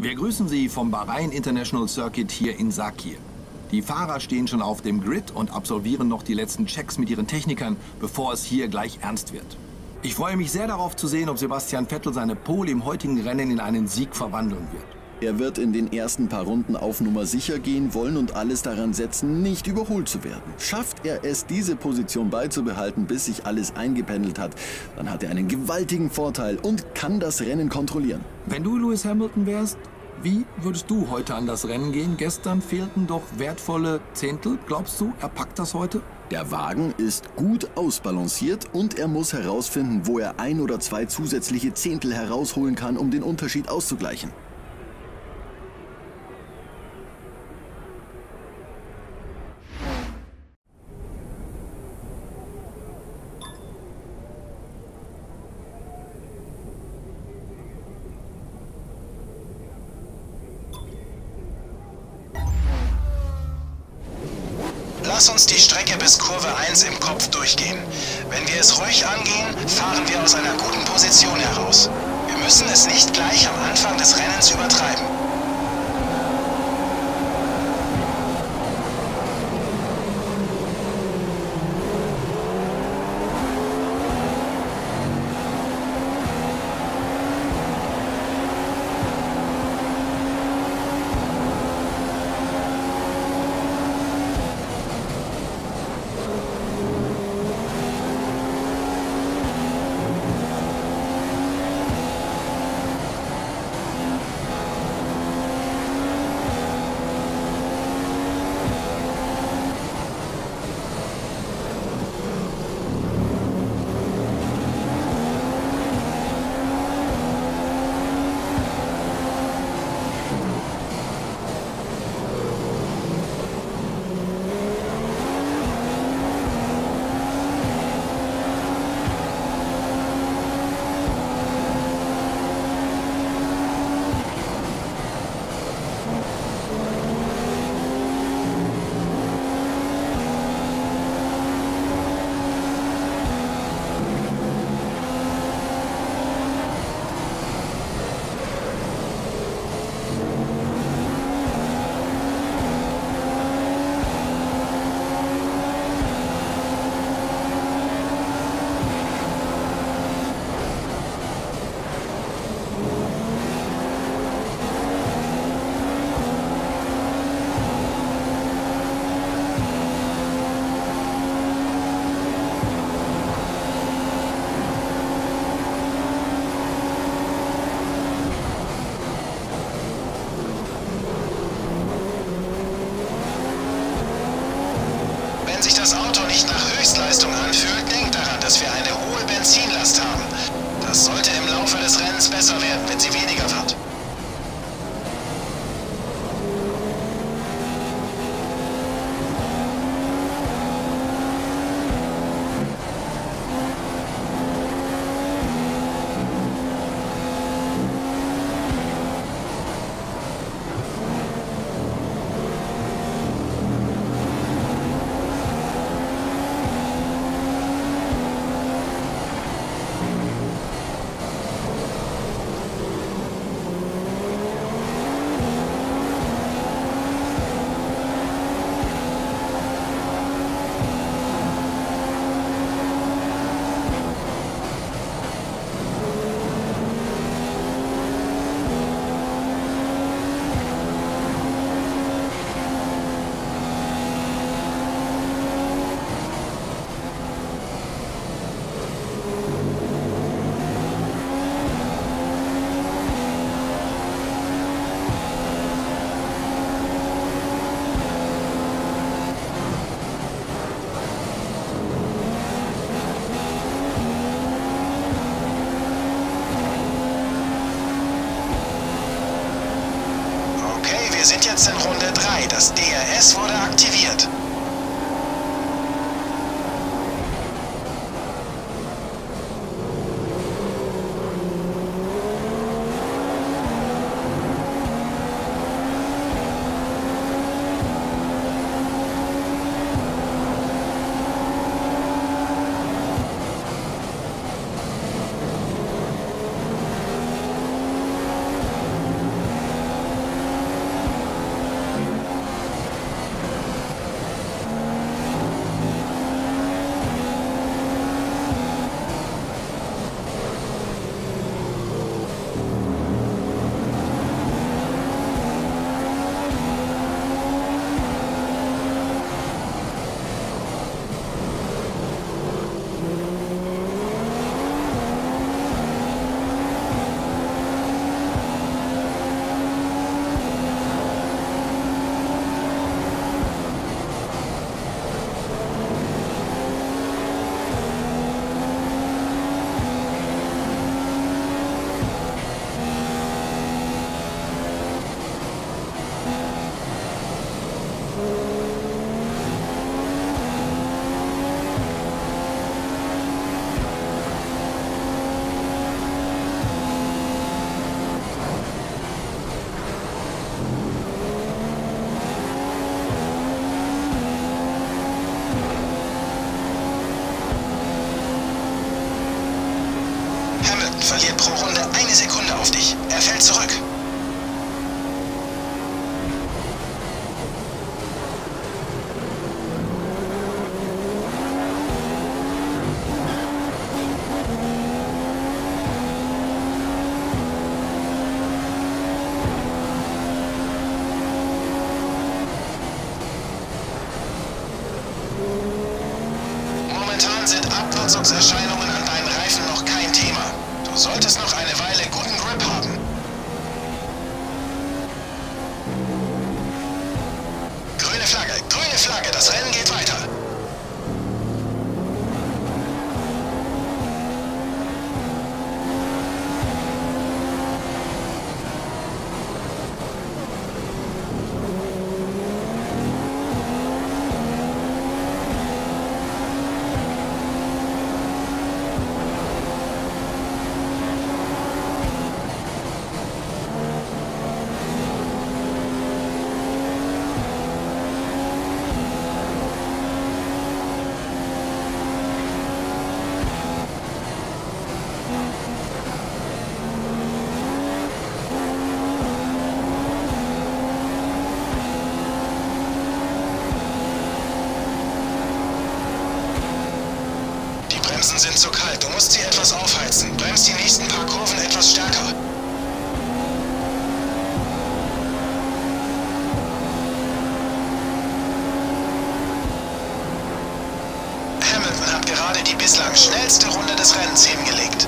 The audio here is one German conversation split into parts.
Wir grüßen Sie vom Bahrain International Circuit hier in Sakhir. Die Fahrer stehen schon auf dem Grid und absolvieren noch die letzten Checks mit ihren Technikern, bevor es hier gleich ernst wird. Ich freue mich sehr darauf zu sehen, ob Sebastian Vettel seine Pole im heutigen Rennen in einen Sieg verwandeln wird. Er wird in den ersten paar Runden auf Nummer sicher gehen wollen und alles daran setzen, nicht überholt zu werden. Schafft er es, diese Position beizubehalten, bis sich alles eingependelt hat, dann hat er einen gewaltigen Vorteil und kann das Rennen kontrollieren. Wenn du Lewis Hamilton wärst, wie würdest du heute an das Rennen gehen? Gestern fehlten doch wertvolle Zehntel. Glaubst du, er packt das heute? Der Wagen ist gut ausbalanciert und er muss herausfinden, wo er 1 oder 2 zusätzliche Zehntel herausholen kann, um den Unterschied auszugleichen. Lass uns die Strecke bis Kurve 1 im Kopf durchgehen. Wenn wir es ruhig angehen, fahren wir aus einer guten Position heraus. Wir müssen es nicht gleich am Anfang des Rennens übertreiben. Wenn sich das Auto nicht nach Höchstleistung anfühlt, denkt daran, dass wir eine hohe Benzinlast haben. Das sollte im Laufe des Rennens besser werden, wenn sie weniger wird. Wir sind jetzt in Runde 3. Das DRS wurde aktiviert. verliert pro Runde 1 Sekunde auf dich. Er fällt zurück. Momentan sind Abnutzungserscheinungen an deinen Reifen noch kein Thema. Du solltest noch eine Weile guten Grip haben. Grüne Flagge, das Rennen geht weiter. Die Bremsen sind zu kalt. Du musst sie etwas aufheizen. Bremst die nächsten paar Kurven etwas stärker. Hamilton hat gerade die bislang schnellste Runde des Rennens hingelegt.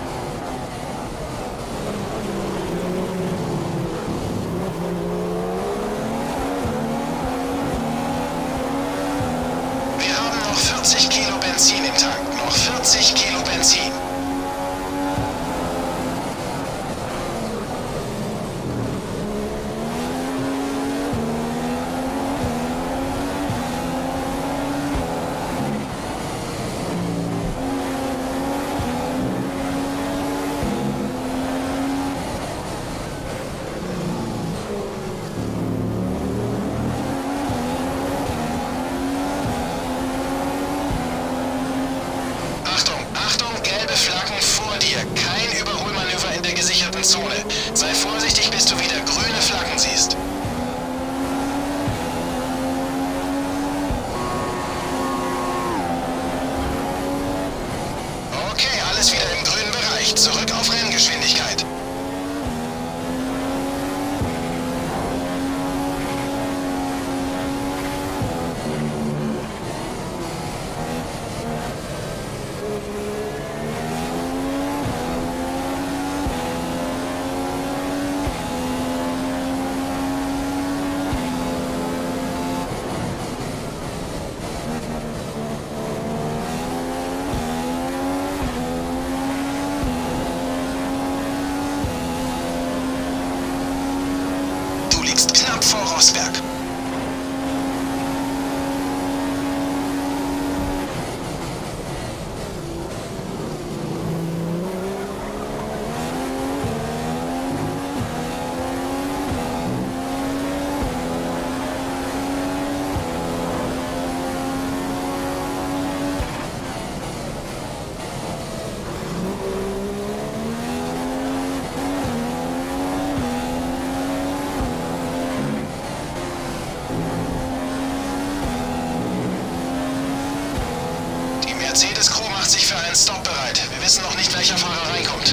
Wir haben noch 40 Kilo Benzin im Tank. Noch 40 Kilo Benzin. Achtung, gelbe Flaggen vor dir. Kein Überholmanöver in der gesicherten Zone. Sei vorsichtig, bis du wieder grüne Flaggen siehst. Okay, alles wieder im grünen Bereich. Zurück auf Renngeschwindigkeit. Du liegst knapp vor Rosberg. Mercedes-Crew macht sich für einen Stop bereit. Wir wissen noch nicht, welcher Fahrer reinkommt.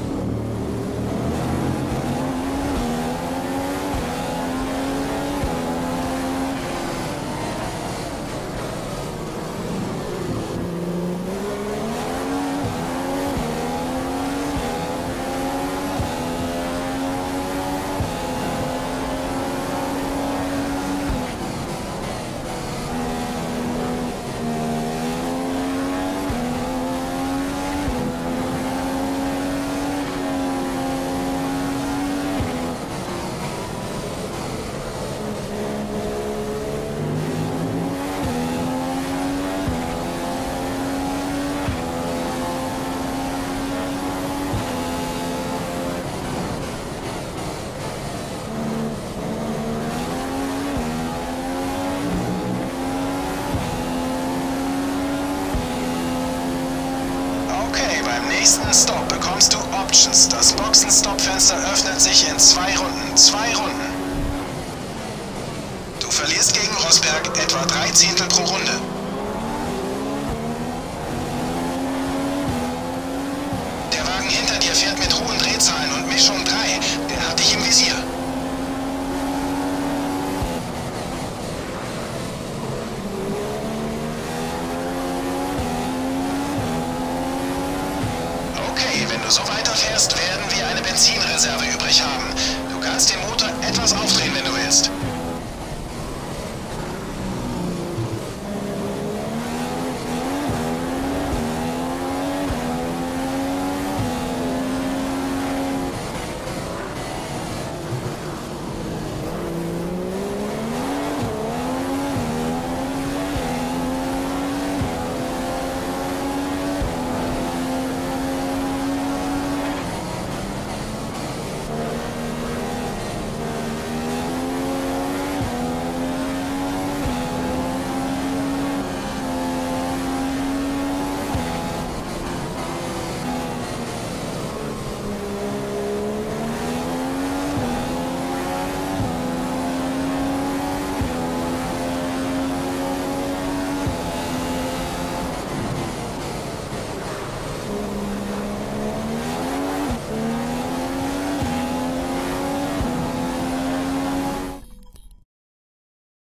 Beim nächsten Stop bekommst du Options. Das Boxenstopp-Fenster öffnet sich in 2 Runden. 2 Runden. Du verlierst gegen Rosberg etwa 3 Zehntel pro Runde. Der Wagen hinter dir fährt mit hohen Drehzahlen und Mischung 3. Der hat dich im Visier. Wenn du so weiterfährst, werden wir eine Benzinreserve übrig haben. Du kannst den Motor etwas aufdrehen.